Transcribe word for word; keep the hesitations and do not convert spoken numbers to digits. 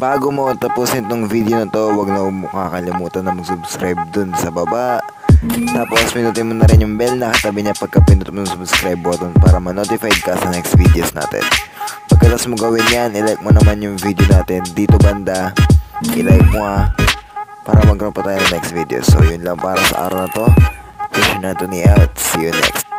bago mo tapusin tong video na to, wag na mo kakalimutan na mag-subscribe dun sa baba. Tapos pinutin mo na rin yung bell na katabi niya pagka pinut mo yung subscribe button para ma-notified ka sa next videos natin. Pagkatapos mo gawin yan, i-like mo naman yung video natin dito banda. I-like mo ha, para magkaroon pa tayo ng next video. So yun lang para sa araw na to. Vision Anthony out. See you next.